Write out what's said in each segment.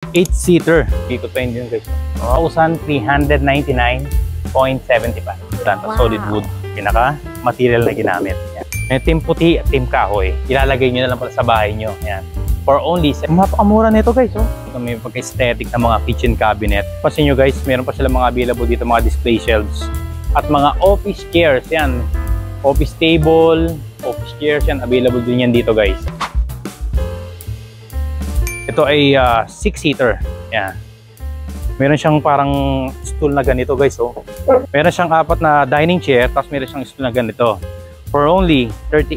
8-seater. Ikot pa yun guys. 1,399.75. Wow. Solid wood. Pinaka material na ginamit. Yan. May team puti at team kahoy. Ilalagay nyo na lang pala sa bahay nyo. Yan. For only, mapakamura nito guys. Oh. May pagka-aesthetic na mga kitchen cabinet. Kasi nyo guys, meron pa sila mga available dito, mga display shelves. At mga office chairs. Yan. Office table, office chairs. Yan. Available din yan dito guys. Ito ay 6-seater. Yan. Meron siyang parang stool na ganito guys. Oh. Meron siyang 4 na dining chair. Tapos meron siyang stool na ganito. For only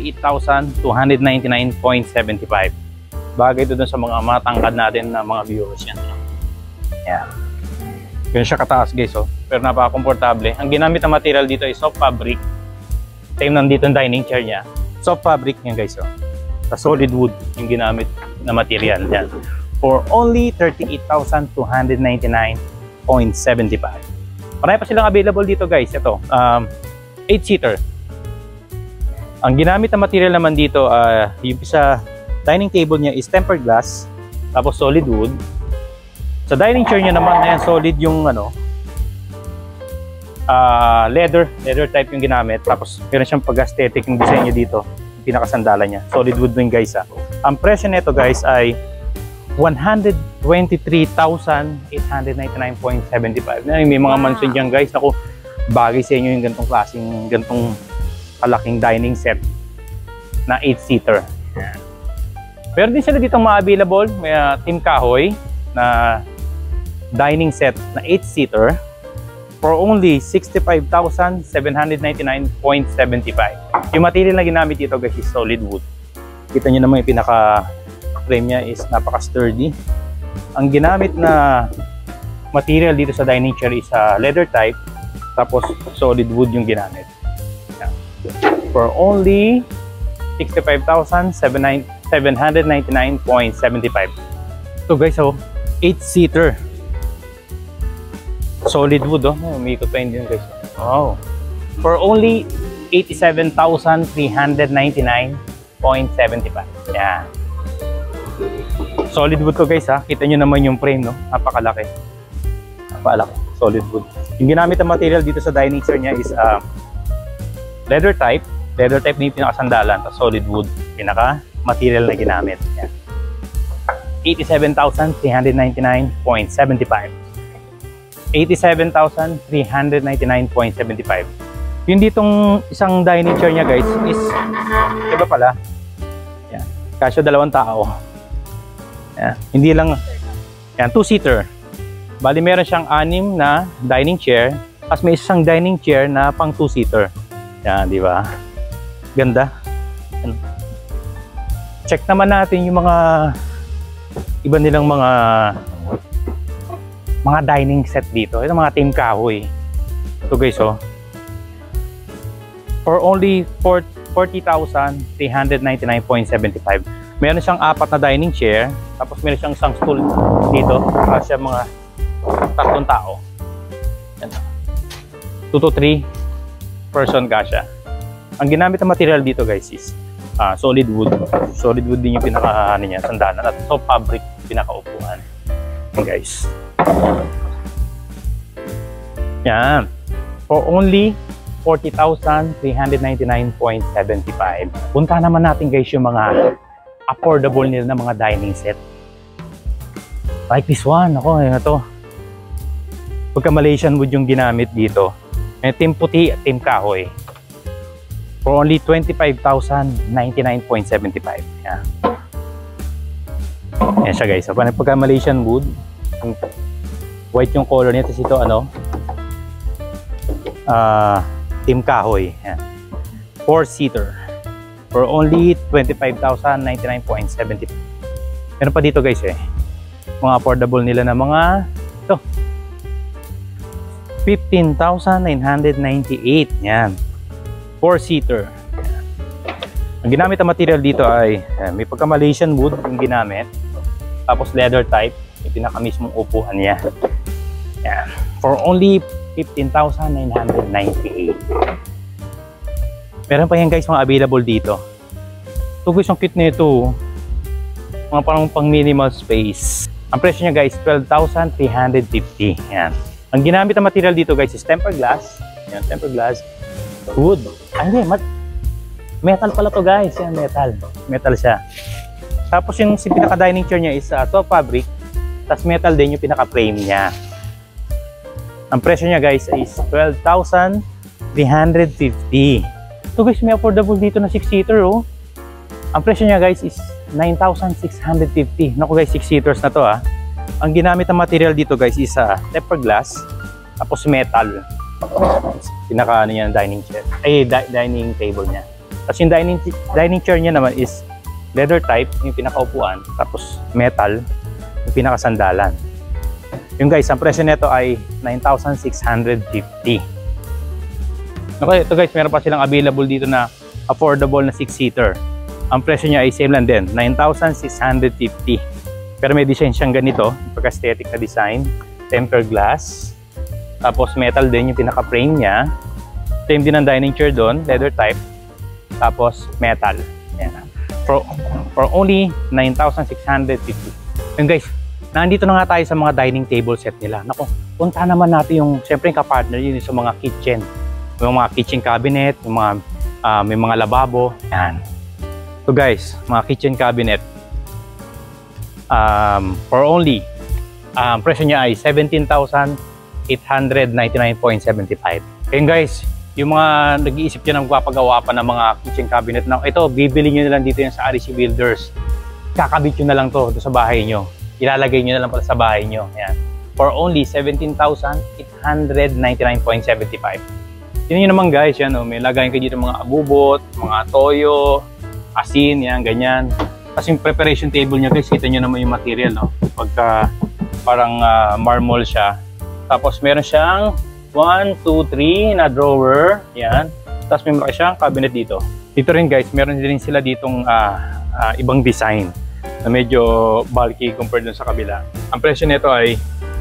38,299.75. Bagay doon sa mga matangkad natin na mga viewers yan. Yan. Yun siya kataas guys. Oh. Pero napaka-komportable. Ang ginamit na material dito ay soft fabric. Same nandito ang dining chair niya. Soft fabric yan guys. Oh. Sa solid wood yung ginamit na material. Yan. For only 38,299.75. Marami pa silang available dito guys. Ito. 8-seater. Ang ginamit na material naman dito, yung sa dining table niya is tempered glass, tapos solid wood. Sa dining chair niya naman, ayan, solid yung leather type yung ginamit. Tapos meron siyang pag-aesthetic yung design niya dito, yung pinakasandala niya. Solid wood din guys. Ang presyo nito guys ay 123,899.75. May mga mansion dyan guys. Naku, bagay sa inyo yung gantong klaseng, gantong kalaking dining set na 8-seater. Pero din sila dito mga-available. May team kahoy na dining set na 8-seater for only 65,799.75. Yung material na ginamit dito guys is solid wood. Kita nyo naman yung pinaka-frame niya is napaka-sturdy. Ang ginamit na material dito sa dining chair is leather type, tapos solid wood yung ginamit. For only 65,799.75. So guys, 8-seater. Solid wood, umikot pa yun guys. Wow. For only 87,399.75. Yeah. Solid wood to guys ha. Kita nyo naman yung frame, no? Napakalaki. Napakalaki. Solid wood. Yung ginamit na material dito sa dining chair niya is leather type. Leather type na yung pinakasandalan. Solid wood. Pinaka-material na ginamit. Yan. 87,399.75. 87,399.75. Yung ditong isang dining chair niya guys is, diba pala? Yan. Kasya 2 tao. Yan. Hindi lang, yan, 2-seater. Bali meron siyang 6 na dining chair. Tapos may isang dining chair na pang 2-seater. Yan, di ba? Ganda. Check naman natin yung mga iba nilang mga dining set dito. Ito mga team kahoy. Ito guys, for only 40,399.75. Meron siyang 4 na dining chair, tapos meron siyang isang stool dito para siya mga 3 tao. 2 to 3 person kasya. Ang ginamit na material dito guys is solid wood. Solid wood din yung pinaka niya, sandalan, at soft fabric pinakaupuan. Yan guys. Yan. For only 40,399.75. Punta naman natin guys yung mga affordable nila na mga dining set. Like this one. Ako, yun na to. Pagka Malaysian wood yung ginamit dito. May team puti at team kahoy. For only 25,099.75. Yan. Yan siya guys. So, pagka Malaysian wood, white yung color niya. Tapos ito team kahoy. Yan. 4-seater. For only 25,099.75. Meron pa dito guys mga affordable nila na mga ito. 15,998. Yan. 4-seater. Ang ginamit na material dito ay may pagka Malaysian wood yung ginamit. Tapos leather type. Yung pinaka mismong upuan niya. Yan. For only 15,998. Meron pa yan guys mga available dito. Ito guys, ang cute nito. Mga parang pang minimal space. Ang presyo niya guys, 12,350. Yan. Ang ginamit na material dito guys is tempered glass. Yan, tempered glass. Wood. Ay, hindi. Metal pala to guys. Yan, metal. Metal siya. Tapos yung pinaka-dining chair niya is soft fabric. Tapos metal din yung pinaka-frame niya. Ang presyo niya guys is 12,350. So guys, may affordable dito na 6-seater oh. Ang presyo niya guys is 9,650. Naku guys, 6-seaters na to ah. Ang ginamit na material dito guys is tempered glass. Tapos metal. Pinaka ano niya, dining chair. Ay, dining table niya. Tapos yung dining chair niya naman is leather type, yung pinakaupuan. Tapos metal, yung pinakasandalan. Yung guys, ang presyo nito ay 9,650. Okay, ito guys, meron pa silang available dito na affordable na 6-seater. Ang presyo niya ay same lang din, 9,650. Pero may design siyang ganito, pagka-aesthetic na design, tempered glass. Tapos metal din yung pinaka-frame niya. Same din ang dining chair doon, leather type. Tapos metal. Ayan. For only 9,650. Yung guys, nandito na nga tayo sa mga dining table set nila. Naku, punta naman natin yung, siyempre yung ka-partner yun sa mga kitchen. Yung mga kitchen cabinet, yung mga, may mga lababo. Yan. So guys, mga kitchen cabinet. For only, presyo niya ay 17,899.75. Kaya guys, yung mga nag-iisip nyo na magpapagawa pa ng mga kitchen cabinet na ito, bibili nyo na lang dito yan sa REC Builders. Kakabit nyo na lang to sa bahay nyo. Ilalagay nyo na lang pala sa bahay nyo. Yan. For only 17,899.75. Yun yun naman guys, yan, may lagayin kayo dito mga abubot, mga toyo, asin, yan, ganyan. Kasi yung preparation table niya guys, kita nyo naman yung material, no? Pagka parang marble siya. Tapos meron siyang 1, 2, 3 na drawer, yan. Tapos may malaki siyang cabinet dito. Dito rin guys, meron din sila ditong ibang design na medyo bulky compared dun sa kabila. Ang presyo nito ay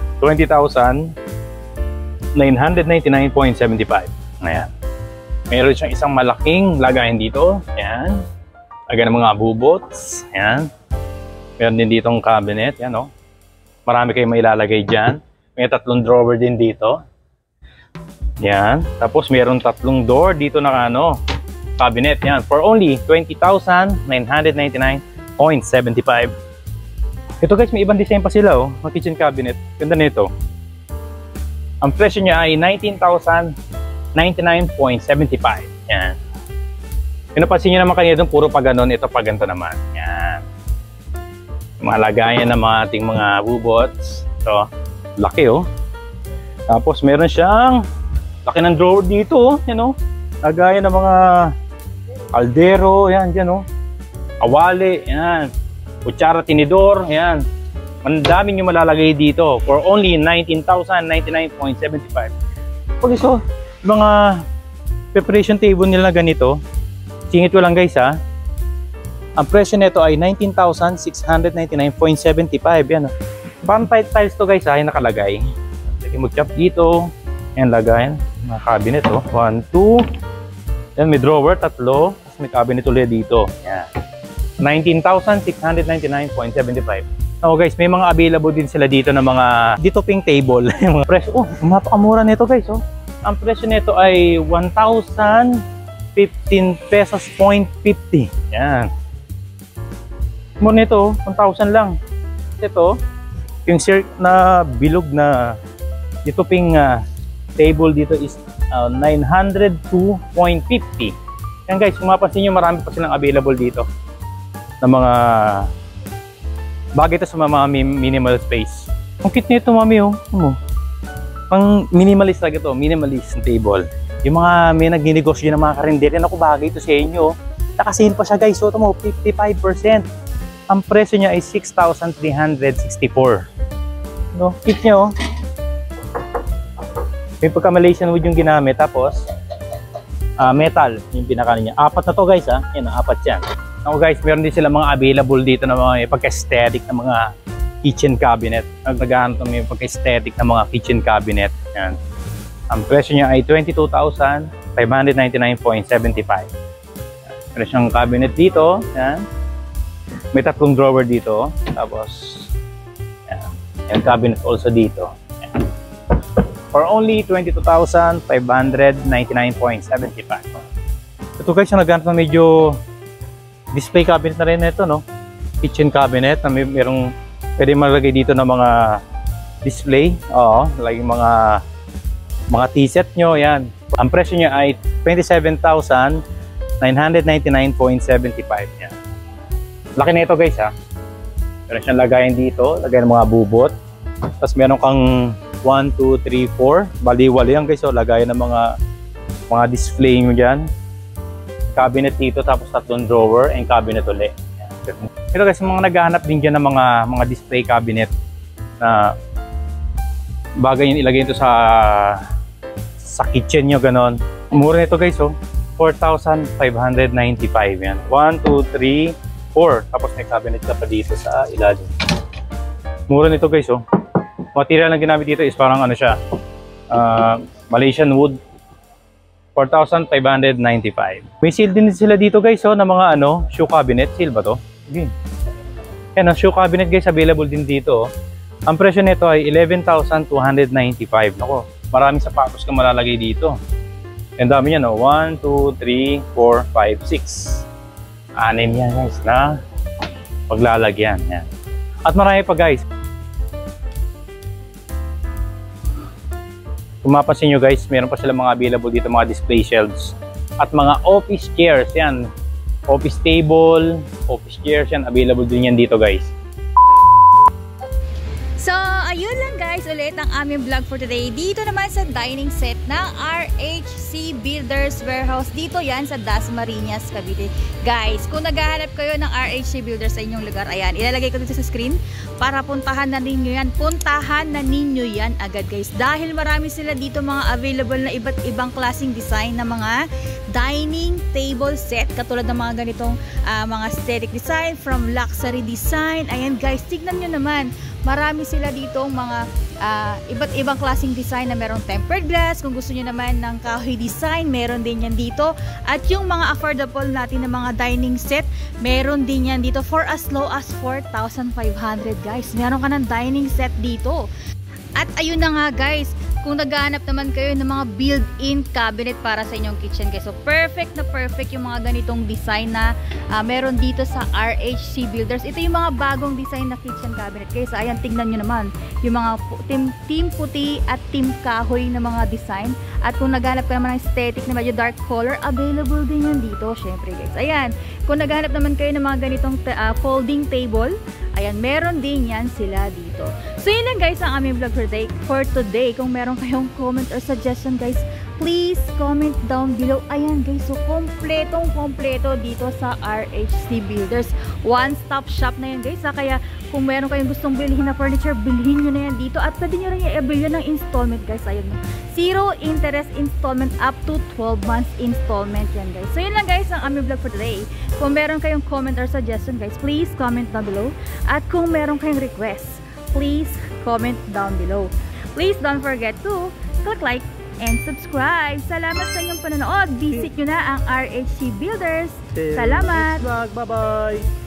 20,999.75. Ayan. Meron siyang isang malaking lagayan dito. Ayan. Lagayan ng mga bubots. Ayan. Meron din ditong cabinet. Ayan, oh. Marami kayong mailalagay dyan. May 3 drawer din dito. Ayan. Tapos meron 3 door dito na cabinet. Ayan. For only 20,999.75. Ito guys, may ibang design pa sila, oh. Mga kitchen cabinet. Ganda nito. Ang presyo niya ay 19,099.75. Yan. Pinapansin nyo naman kanina doon, puro pa ganon. Ito pa ganito naman. Yan. Mga lagayan ng mga ating mga bubots. Ito. Laki oh. Tapos meron siyang laki ng drawer dito. Yan oh. Lagayan ng mga kaldero. Yan. Yan oh. Awali. Yan. Kutsara, tinidor. Yan. Ang dami nyo malalagay dito. For only 19,099.75. Pag iso, mga preparation table nila ganito, singit ko lang guys ha, ang presyo nito ay 19,699.75. Yan, parang tiles to guys ha, yung nakalagay. Lagi mag-chop dito, yan lagayan, mga cabinet oh, 1, 2, yan may drawer, 3, tapos may cabinet ulit dito. Yan, 19,699.75. Oh guys, may mga available din sila dito ng mga ditoping table. Yung mga presyo, oh, mapakamura nito guys oh. Ang presyo nito ay 1,015 pesos .50. Yan. Mura nito, 1,000 lang. Ito, yung na bilog na ditoping table dito is 902.50. Yan guys, kung mapansin nyo, marami pa silang available dito na mga bagay ito sa mga minimal space. Ang cute nito, mami, oh. Pang minimalist talaga to, minimalist table. Yung mga may nagninegosyo ng mga karinderya, naku, bagay ito sa inyo. Nakasin pa siya guys, so ito mo, 55%. Ang presyo niya ay 6,364. No, cute niya oh. May pagka-Malaysian wood yung ginamit, tapos metal yung pinaka niya. 4 na to guys ha, yan, 4 yan. Ako guys, meron din sila mga available dito na mga pagka-aesthetic na mga kitchen cabinet. Naghahanap may pagka-aesthetic na mga kitchen cabinet. Yan. Ang presyo niya ay 22,599.75. Meron siyang cabinet dito. Yan. May 3 drawer dito. Tapos, yan. And cabinet also dito. Ayan. For only 22,599.75. Ito guys, yung naghanap na medyo display cabinet na rin ito, no? Kitchen cabinet na mayroong pwede malagay dito ng mga display. Oo, like mga tea set nyo, yan. Ang presyo niya ay 27,999.75. Yan. Laki na ito guys, ha. Meron siyang lagayan dito, lagayan ng mga bubot. Tapos meron kang 1, 2, 3, 4. Bali-wali yan guys, so lagayan ng mga display nyo dyan. Cabinet dito, tapos 3 drawer and cabinet ulit. Ito guys, mga naghahanap din dyan ng mga display cabinet na bagay yung ilagay ito sa kitchen nyo, ganon. Mura nito guys, oh. 4,595 yan. 1, 2, 3, 4. Tapos may cabinet ka pa dito sa ilalim. Mura nito guys, oh. Material na ginamit dito is parang ano siya, Malaysian wood. 4,595. May seal din sila dito guys, oh, na mga shoe cabinet. Seal ba to? Okay. Yan, shoe cabinet guys, available din dito. Oh. Ang presyo nito ay 11,295. Nako, maraming sapatos ka malalagay dito. Ang dami yan, oh. 1, 2, 3, 4, 5, 6. 6 yan guys na paglalagyan. Yan. At marami pa guys. Kung mapasin nyo guys, meron pa sila mga available dito, mga display shelves. At mga office chairs, yan. Office table, office chairs, yan. Available din yan dito guys. So, ayun lang guys, ulit ang aming vlog for today. Dito naman sa dining set ng RHC Builders Warehouse. Dito yan sa Dasmariñas, Cavite. Guys, kung naghahanap kayo ng RHC Builders sa inyong lugar, ayan, ilalagay ko dito sa screen para puntahan na ninyo yan. Puntahan na ninyo yan agad guys. Dahil marami sila dito mga available na iba't ibang klaseng design na mga dining table set. Katulad ng mga ganitong mga aesthetic design from luxury design. Ayan guys, tignan nyo naman. Marami sila dito mga iba't ibang klaseng design na merong tempered glass. Kung gusto niyo naman ng kahoy design, meron din yan dito. At yung mga affordable natin na mga dining set, meron din yan dito for as low as 4,500 guys. Meron ka ng dining set dito. At ayun na nga guys, kung naghahanap naman kayo ng mga built-in cabinet para sa inyong kitchen guys. So perfect na perfect yung mga ganitong design na meron dito sa RHC Builders. Ito yung mga bagong design na kitchen cabinet guys. Ayan, tignan nyo naman yung mga team puti at team kahoy na mga design. At kung naghahanap ka naman ng aesthetic na medyo dark color, available din yan dito syempre guys. Ayan, kung naghahanap naman kayo ng mga ganitong folding table, ayan, meron din yan sila dito. So yun lang guys ang aming vlog for today. Kung meron kayong comment or suggestion guys, please comment down below. Ayan guys, so kompletong-kompleto dito sa RHC Builders. One-stop shop na yan guys. Kaya kung meron kayong gustong bilhin na furniture, bilhin nyo na yan dito. At pwede nyo rin i-avail ng installment guys. Ayun, 0 interest installment up to 12 months installment yan guys. So yun lang guys ang aming vlog for today. Kung meron kayong comment or suggestion guys, please comment down below. At kung meron kayong request, please comment down below. Please don't forget to click like and subscribe. Salamat sa inyong panonood. Visit nyo na ang RHC Builders. Salamat. Bye-bye.